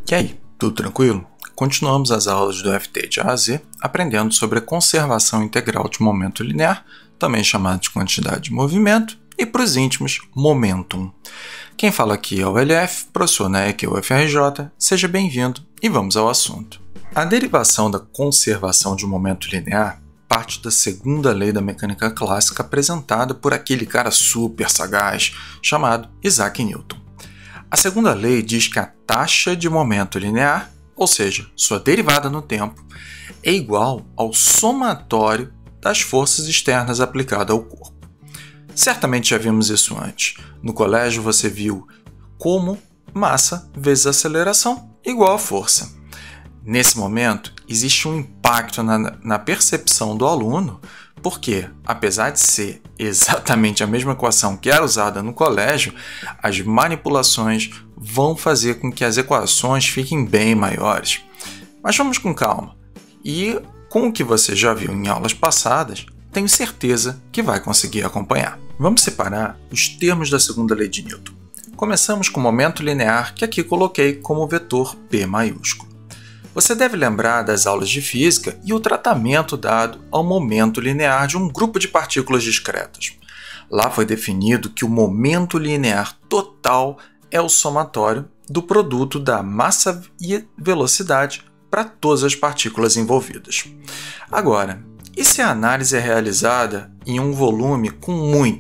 E aí, tudo tranquilo? Continuamos as aulas do FT de A a Z, aprendendo sobre a conservação integral de momento linear, também chamado de quantidade de movimento, e para os íntimos, momentum. Quem fala aqui é o LF, professor na EQ UFRJ, seja bem-vindo e vamos ao assunto. A derivação da conservação de um momento linear parte da segunda lei da mecânica clássica apresentada por aquele cara super sagaz chamado Isaac Newton. A segunda lei diz que a taxa de momento linear, ou seja, sua derivada no tempo, é igual ao somatório das forças externas aplicadas ao corpo. Certamente já vimos isso antes. No colégio você viu como massa vezes aceleração igual a força. Nesse momento, existe um impacto na percepção do aluno, porque, apesar de ser exatamente a mesma equação que era usada no colégio, as manipulações vão fazer com que as equações fiquem bem maiores. Mas vamos com calma. E, com o que você já viu em aulas passadas, tenho certeza que vai conseguir acompanhar. Vamos separar os termos da segunda lei de Newton. Começamos com o momento linear, que aqui coloquei como vetor P maiúsculo. Você deve lembrar das aulas de física e o tratamento dado ao momento linear de um grupo de partículas discretas. Lá foi definido que o momento linear total é o somatório do produto da massa e velocidade para todas as partículas envolvidas. Agora, e se a análise é realizada em um volume com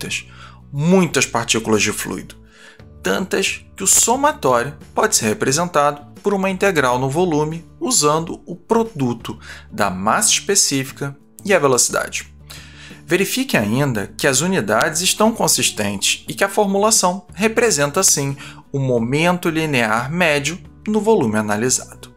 muitas partículas de fluido? Tantas que o somatório pode ser representado por uma integral no volume usando o produto da massa específica e a velocidade. Verifique ainda que as unidades estão consistentes e que a formulação representa, sim, o momento linear médio no volume analisado.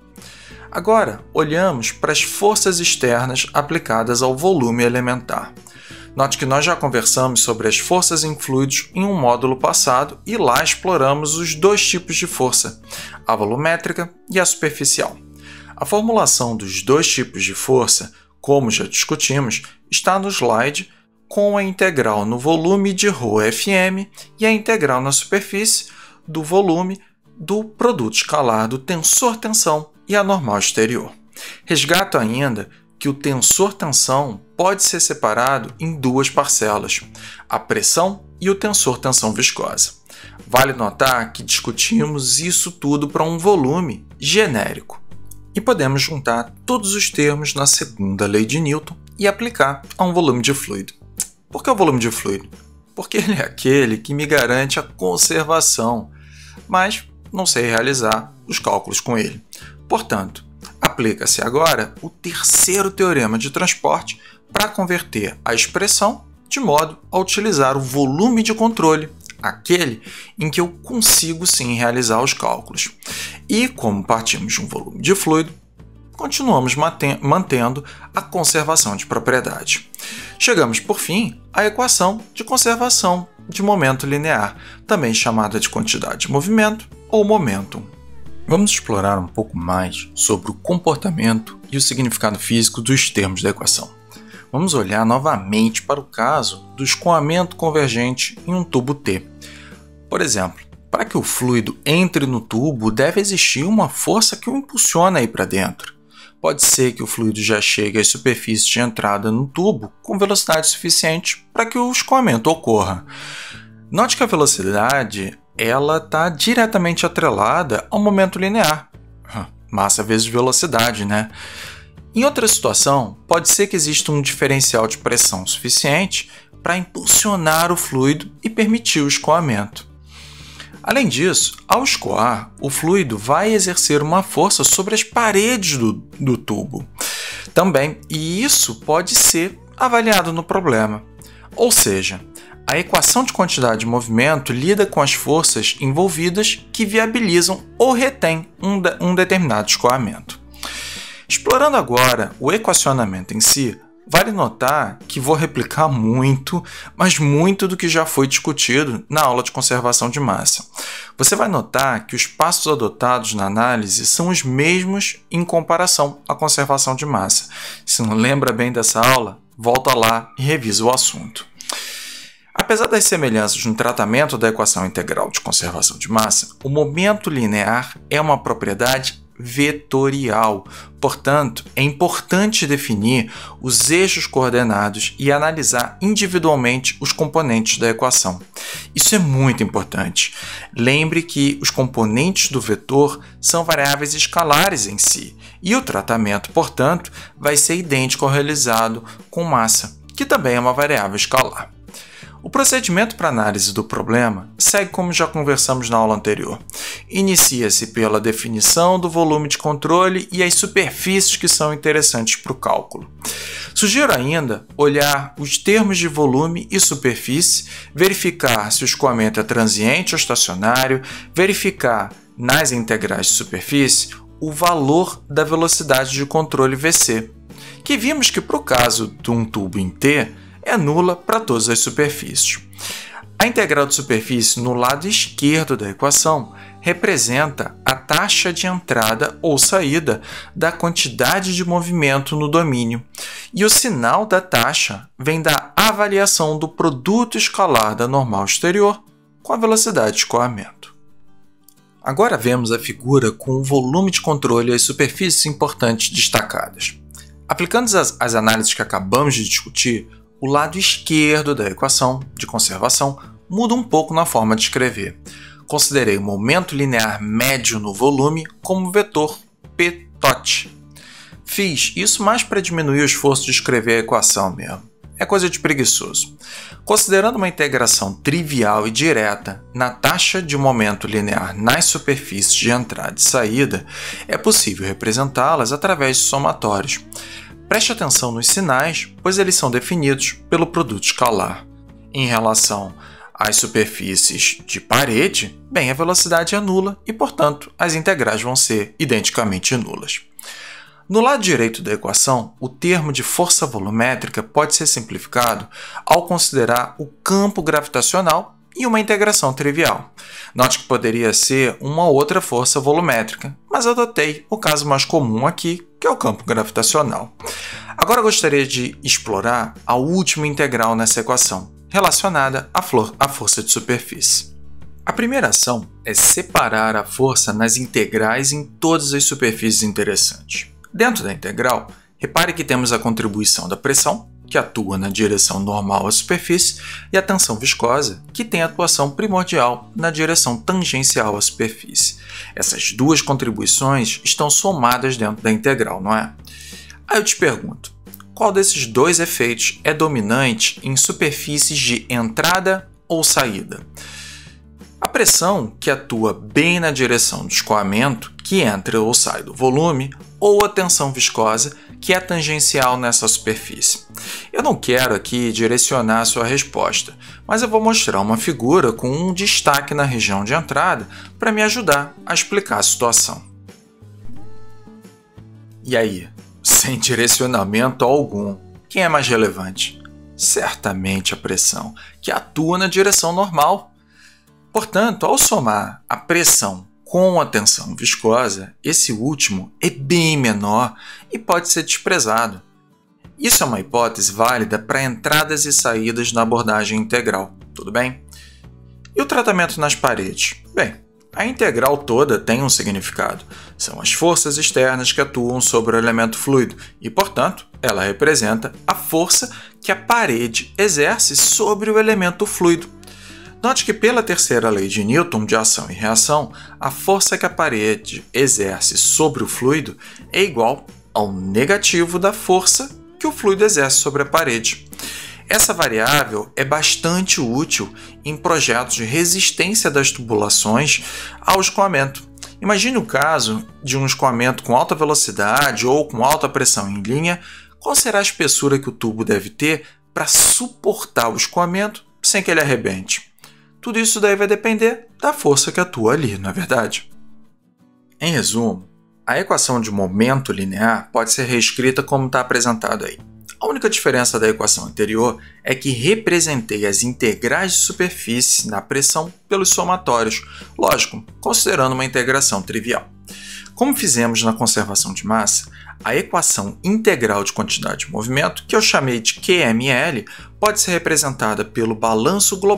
Agora, olhamos para as forças externas aplicadas ao volume elementar. Note que nós já conversamos sobre as forças em fluidos em um módulo passado e lá exploramos os dois tipos de força, a volumétrica e a superficial. A formulação dos dois tipos de força, como já discutimos, está no slide com a integral no volume de ρfm e a integral na superfície do volume do produto escalar do tensor-tensão e a normal exterior. Resgato ainda que o tensor-tensão pode ser separado em duas parcelas, a pressão e o tensor-tensão viscosa. Vale notar que discutimos isso tudo para um volume genérico. E podemos juntar todos os termos na segunda lei de Newton e aplicar a um volume de fluido. Por que o volume de fluido? Porque ele é aquele que me garante a conservação, mas não sei realizar os cálculos com ele. Portanto, aplica-se agora o terceiro teorema de transporte para converter a expressão de modo a utilizar o volume de controle, aquele em que eu consigo sim realizar os cálculos. E como partimos de um volume de fluido, continuamos mantendo a conservação de propriedade. Chegamos, por fim, à equação de conservação de momento linear, também chamada de quantidade de movimento ou momentum. Vamos explorar um pouco mais sobre o comportamento e o significado físico dos termos da equação. Vamos olhar novamente para o caso do escoamento convergente em um tubo T. Por exemplo, para que o fluido entre no tubo, deve existir uma força que o impulsiona a ir para dentro. Pode ser que o fluido já chegue às superfícies de entrada no tubo com velocidade suficiente para que o escoamento ocorra. Note que a velocidade ela está diretamente atrelada ao momento linear. Massa vezes velocidade, né? Em outra situação, pode ser que exista um diferencial de pressão suficiente para impulsionar o fluido e permitir o escoamento. Além disso, ao escoar, o fluido vai exercer uma força sobre as paredes do tubo também, e isso pode ser avaliado no problema. Ou seja, a equação de quantidade de movimento lida com as forças envolvidas que viabilizam ou retêm um determinado escoamento. Explorando agora o equacionamento em si, vale notar que vou replicar muito, mas muito do que já foi discutido na aula de conservação de massa. Você vai notar que os passos adotados na análise são os mesmos em comparação à conservação de massa. Se não lembra bem dessa aula, volta lá e revisa o assunto. Apesar das semelhanças no tratamento da equação integral de conservação de massa, o momento linear é uma propriedade vetorial. Portanto, é importante definir os eixos coordenados e analisar individualmente os componentes da equação. Isso é muito importante. Lembre que os componentes do vetor são variáveis escalares em si, e o tratamento, portanto, vai ser idêntico ao realizado com massa, que também é uma variável escalar. O procedimento para análise do problema segue como já conversamos na aula anterior. Inicia-se pela definição do volume de controle e as superfícies que são interessantes para o cálculo. Sugiro ainda olhar os termos de volume e superfície, verificar se o escoamento é transiente ou estacionário, verificar nas integrais de superfície o valor da velocidade de controle VC, que vimos que para o caso de um tubo em T, é nula para todas as superfícies. A integral de superfície no lado esquerdo da equação representa a taxa de entrada ou saída da quantidade de movimento no domínio, e o sinal da taxa vem da avaliação do produto escalar da normal exterior com a velocidade de escoamento. Agora vemos a figura com o volume de controle e as superfícies importantes destacadas. Aplicando as análises que acabamos de discutir, o lado esquerdo da equação de conservação muda um pouco na forma de escrever. Considerei o momento linear médio no volume como vetor P-tot. Fiz isso mais para diminuir o esforço de escrever a equação mesmo. É coisa de preguiçoso. Considerando uma integração trivial e direta na taxa de momento linear nas superfícies de entrada e saída, é possível representá-las através de somatórios. Preste atenção nos sinais, pois eles são definidos pelo produto escalar. Em relação às superfícies de parede, bem, a velocidade é nula e, portanto, as integrais vão ser identicamente nulas. No lado direito da equação, o termo de força volumétrica pode ser simplificado ao considerar o campo gravitacional e uma integração trivial. Note que poderia ser uma outra força volumétrica, mas adotei o caso mais comum aqui, que é o campo gravitacional. Agora gostaria de explorar a última integral nessa equação, relacionada à força de superfície. A primeira ação é separar a força nas integrais em todas as superfícies interessantes. Dentro da integral, repare que temos a contribuição da pressão, que atua na direção normal à superfície, e a tensão viscosa, que tem atuação primordial na direção tangencial à superfície. Essas duas contribuições estão somadas dentro da integral, não é? Aí eu te pergunto, qual desses dois efeitos é dominante em superfícies de entrada ou saída? A pressão, que atua bem na direção do escoamento, que entra ou sai do volume, ou a tensão viscosa, que é tangencial nessa superfície. Eu não quero aqui direcionar a sua resposta, mas eu vou mostrar uma figura com um destaque na região de entrada para me ajudar a explicar a situação. E aí, sem direcionamento algum, quem é mais relevante? Certamente a pressão, que atua na direção normal. Portanto, ao somar a pressão com a tensão viscosa, esse último é bem menor e pode ser desprezado. Isso é uma hipótese válida para entradas e saídas na abordagem integral, tudo bem? E o tratamento nas paredes? Bem, a integral toda tem um significado. São as forças externas que atuam sobre o elemento fluido e, portanto, ela representa a força que a parede exerce sobre o elemento fluido. Note que pela terceira lei de Newton de ação e reação, a força que a parede exerce sobre o fluido é igual ao negativo da força que o fluido exerce sobre a parede. Essa variável é bastante útil em projetos de resistência das tubulações ao escoamento. Imagine o caso de um escoamento com alta velocidade ou com alta pressão em linha. Qual será a espessura que o tubo deve ter para suportar o escoamento sem que ele arrebente? Tudo isso daí vai depender da força que atua ali, não é verdade? Em resumo, a equação de momento linear pode ser reescrita como está apresentado aí. A única diferença da equação anterior é que representei as integrais de superfície na pressão pelos somatórios, lógico, considerando uma integração trivial. Como fizemos na conservação de massa, a equação integral de quantidade de movimento, que eu chamei de QML, pode ser representada pelo balanço global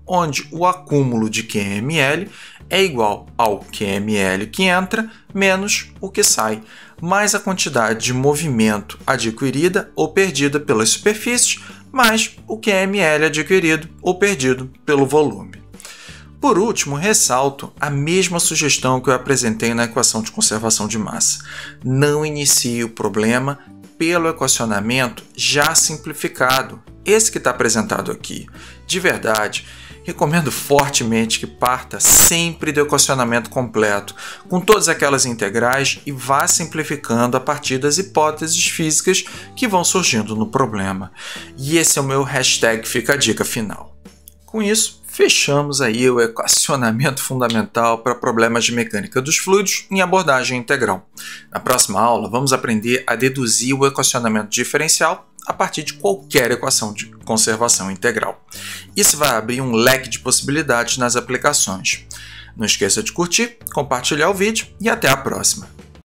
onde o acúmulo de QML é igual ao QML que entra menos o que sai, mais a quantidade de movimento adquirida ou perdida pelas superfícies, mais o QML adquirido ou perdido pelo volume. Por último, ressalto a mesma sugestão que eu apresentei na equação de conservação de massa. Não inicie o problema pelo equacionamento já simplificado, esse que está apresentado aqui. De verdade, recomendo fortemente que parta sempre do equacionamento completo, com todas aquelas integrais, e vá simplificando a partir das hipóteses físicas que vão surgindo no problema. E esse é o meu hashtag Fica a Dica final. Com isso, fechamos aí o equacionamento fundamental para problemas de mecânica dos fluidos em abordagem integral. Na próxima aula, vamos aprender a deduzir o equacionamento diferencial a partir de qualquer equação de conservação integral. Isso vai abrir um leque de possibilidades nas aplicações. Não esqueça de curtir, compartilhar o vídeo e até a próxima!